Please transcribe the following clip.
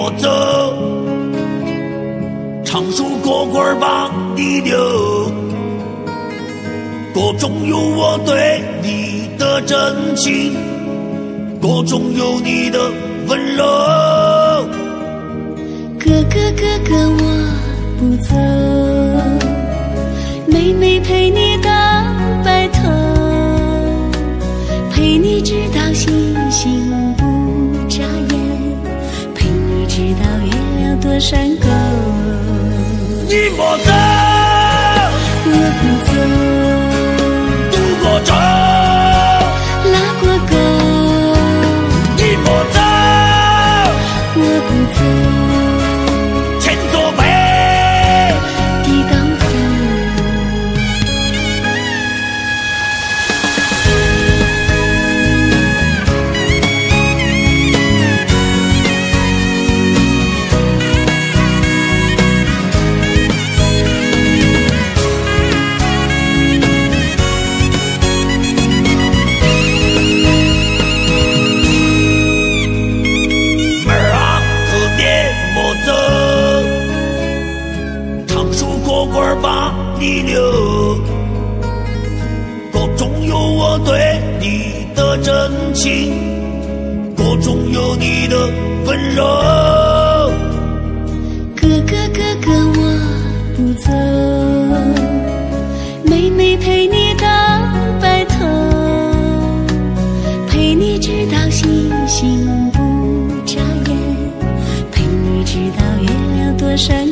莫走，常说过过把你留，歌中有我对你的真情，歌中有你的温柔。 哥哥哥哥我不走，妹妹陪你到白头，陪你直到星星不眨眼，陪你直到月亮多闪钩。 你莫走， 我不走， 渡过舟， 拉过钩。 你莫走， 我不走， 前作碑， 地当铺。 把你留，歌中有我对你的真情，歌中有你的温柔。 哥哥哥哥我不走，妹妹陪你到白头，陪你直到星星不眨眼，陪你直到月亮多闪